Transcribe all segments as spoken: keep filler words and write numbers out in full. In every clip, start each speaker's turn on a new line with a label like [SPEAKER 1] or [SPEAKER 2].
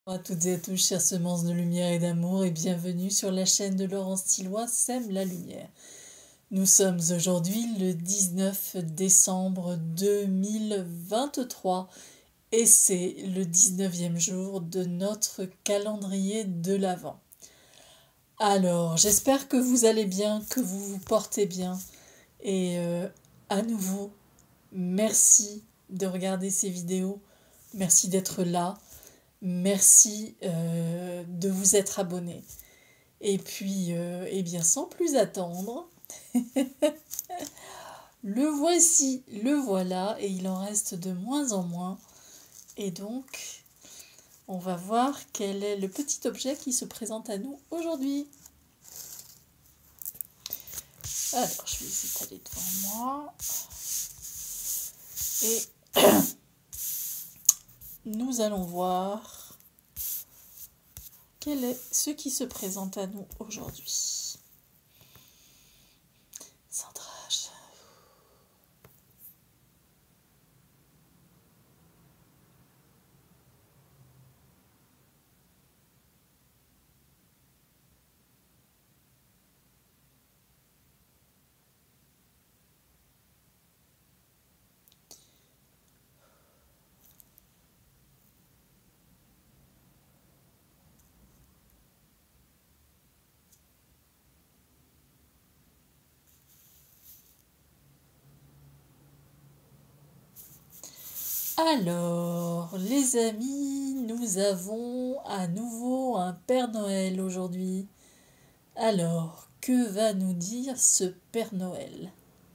[SPEAKER 1] Bonjour à toutes et à tous, chères semences de lumière et d'amour, et bienvenue sur la chaîne de Laurence Tilloy, Sème la lumière. Nous sommes aujourd'hui le dix-neuf décembre deux mille vingt-trois et c'est le dix-neuvième jour de notre calendrier de l'Avent. Alors, j'espère que vous allez bien, que vous vous portez bien, et euh, à nouveau, merci de regarder ces vidéos, merci d'être là. Merci euh, de vous être abonné. Et puis, euh, eh bien, sans plus attendre, le voici, le voilà, et il en reste de moins en moins. Et donc, on va voir quel est le petit objet qui se présente à nous aujourd'hui. Alors, je vais les étaler devant moi. Et nous allons voir quel est ce qui se présente à nous aujourd'hui. Centrage. Alors, les amis, nous avons à nouveau un Père Noël aujourd'hui. Alors, que va nous dire ce Père Noël?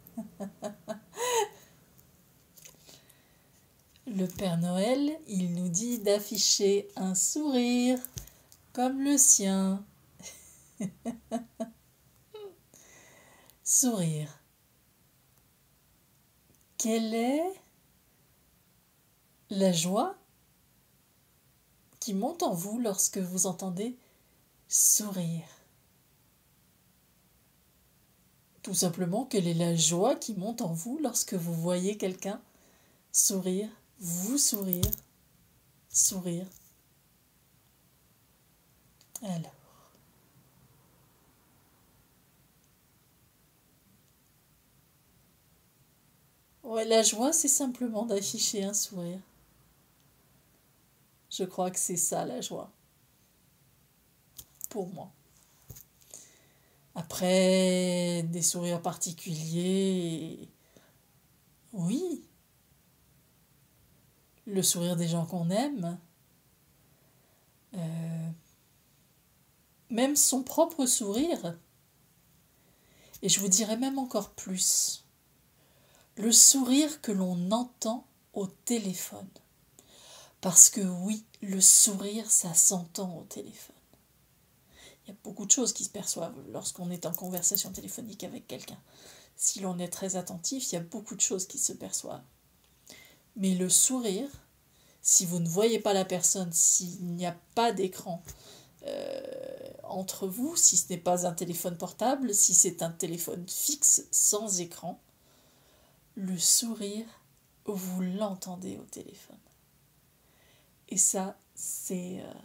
[SPEAKER 1] Le Père Noël, il nous dit d'afficher un sourire comme le sien. Sourire. Quelle est la joie qui monte en vous lorsque vous entendez sourire? Tout simplement, quelle est la joie qui monte en vous lorsque vous voyez quelqu'un sourire, vous sourire, sourire? Alors, ouais, la joie, c'est simplement d'afficher un sourire. Je crois que c'est ça la joie, pour moi. Après, des sourires particuliers, oui, le sourire des gens qu'on aime, euh, même son propre sourire, et je vous dirais même encore plus, le sourire que l'on entend au téléphone. Parce que oui, le sourire, ça s'entend au téléphone. Il y a beaucoup de choses qui se perçoivent lorsqu'on est en conversation téléphonique avec quelqu'un. Si l'on est très attentif, il y a beaucoup de choses qui se perçoivent. Mais le sourire, si vous ne voyez pas la personne, s'il n'y a pas d'écran euh, entre vous, si ce n'est pas un téléphone portable, si c'est un téléphone fixe sans écran, le sourire, vous l'entendez au téléphone. Et ça, c'est... Euh...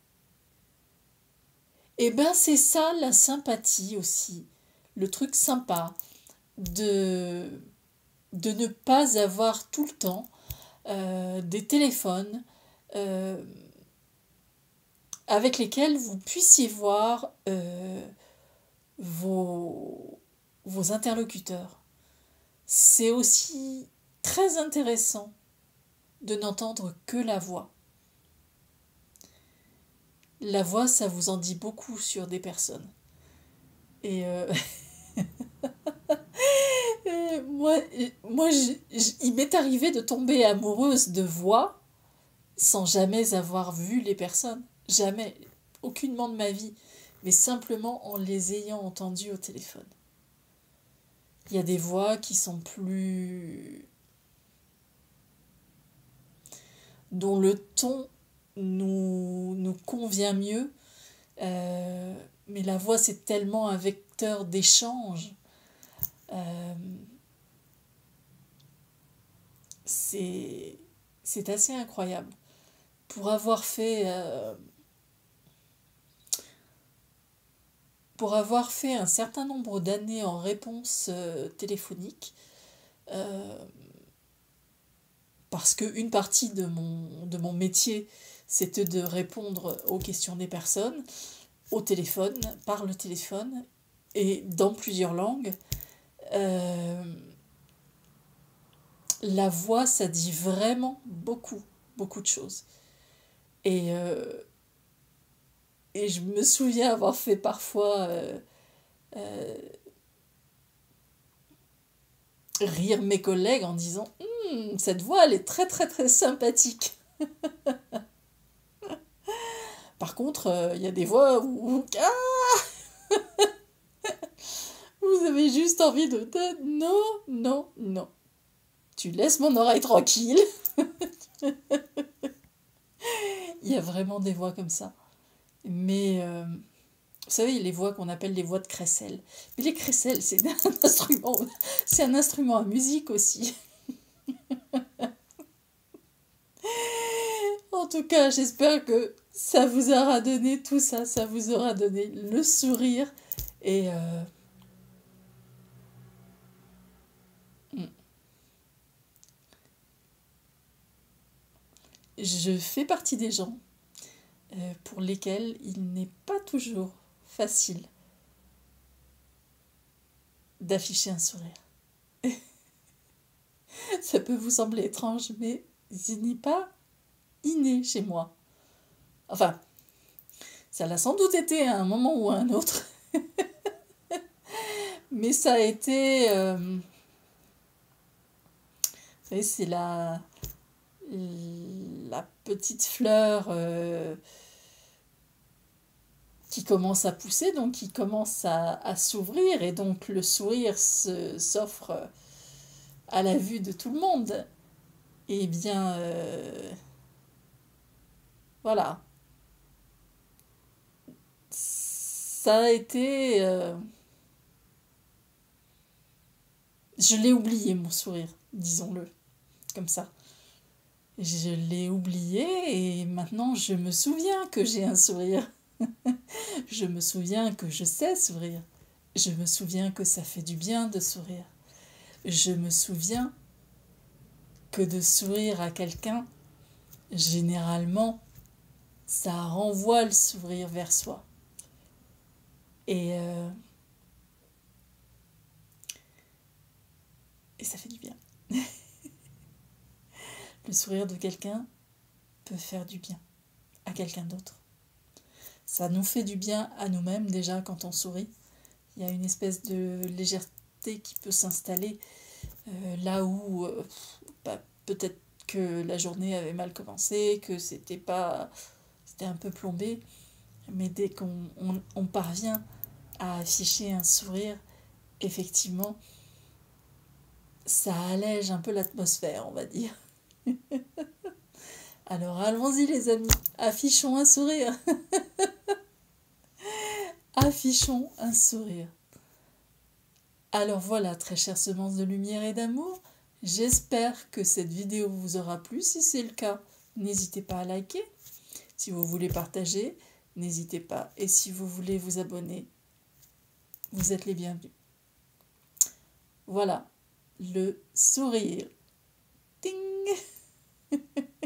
[SPEAKER 1] Eh ben, c'est ça la sympathie aussi. Le truc sympa de, de ne pas avoir tout le temps euh, des téléphones euh, avec lesquels vous puissiez voir euh, vos, vos interlocuteurs. C'est aussi très intéressant de n'entendre que la voix. La voix, ça vous en dit beaucoup sur des personnes. Et euh... moi, moi je, je, il m'est arrivé de tomber amoureuse de voix sans jamais avoir vu les personnes. Jamais. Aucunement de ma vie. Mais simplement en les ayant entendues au téléphone. Il y a des voix qui sont plus... dont le ton nous, nous convient mieux. Euh, mais la voix, c'est tellement un vecteur d'échange. Euh, c'est, c'est assez incroyable. pour avoir fait euh, pour avoir fait un certain nombre d'années en réponse euh, téléphonique, euh, parce qu'une partie de mon, de mon métier, c'était de répondre aux questions des personnes, au téléphone, par le téléphone, et dans plusieurs langues. Euh, la voix, ça dit vraiment beaucoup, beaucoup de choses. Et, euh, et je me souviens avoir fait parfois euh, euh, rire mes collègues en disant hm, cette voix, elle est très très très sympathique. Par contre, il euh, y a des voix où, ah vous avez juste envie de dire non, non, non. Tu laisses mon oreille tranquille. Il y a vraiment des voix comme ça. Mais, euh, vous savez, les voix qu'on appelle les voix de crécelle. Mais les crécelles, c'est un instrument, c'est un instrument à musique aussi. En tout cas, j'espère que ça vous aura donné tout ça, ça vous aura donné le sourire et... Euh, je fais partie des gens euh, pour lesquels il n'est pas toujours facile d'afficher un sourire. Ça peut vous sembler étrange, mais il n'est pas inné chez moi. Enfin, ça l'a sans doute été à un moment ou à un autre. Mais ça a été... Euh, vous savez, c'est la, la petite fleur euh, qui commence à pousser, donc qui commence à, à s'ouvrir, et donc le sourire se, s'offre à la vue de tout le monde. Eh bien, euh, voilà. Ça a été... Euh, je l'ai oublié, mon sourire, disons-le, comme ça. Je l'ai oublié et maintenant je me souviens que j'ai un sourire. Je me souviens que je sais sourire. Je me souviens que ça fait du bien de sourire. Je me souviens que de sourire à quelqu'un, généralement, ça renvoie le sourire vers soi. Et, euh, et ça fait du bien. Le sourire de quelqu'un peut faire du bien à quelqu'un d'autre. Ça nous fait du bien à nous-mêmes déjà quand on sourit. Il y a une espèce de légèreté qui peut s'installer euh, là où euh, bah, peut-être que la journée avait mal commencé, que c'était pas, c'était un peu plombé, mais dès qu'on on, on parvient à afficher un sourire, effectivement, ça allège un peu l'atmosphère, on va dire. Alors allons-y les amis, affichons un sourire. Affichons un sourire. Alors voilà, très chères semences de lumière et d'amour, j'espère que cette vidéo vous aura plu. Si c'est le cas, n'hésitez pas à liker. Si vous voulez partager, n'hésitez pas. Et si vous voulez vous abonner, vous êtes les bienvenus. Voilà, le sourire. Ting.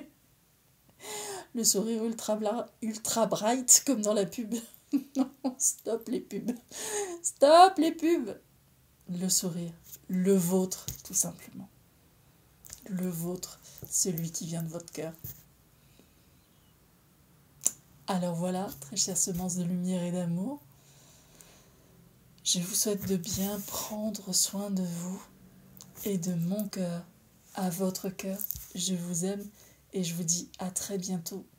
[SPEAKER 1] Le sourire ultra, bla, ultra bright comme dans la pub. Non, stop les pubs. Stop les pubs. Le sourire, le vôtre, tout simplement. Le vôtre, celui qui vient de votre cœur. Alors voilà, très chères semences de lumière et d'amour, je vous souhaite de bien prendre soin de vous et de mon cœur à votre cœur. Je vous aime et je vous dis à très bientôt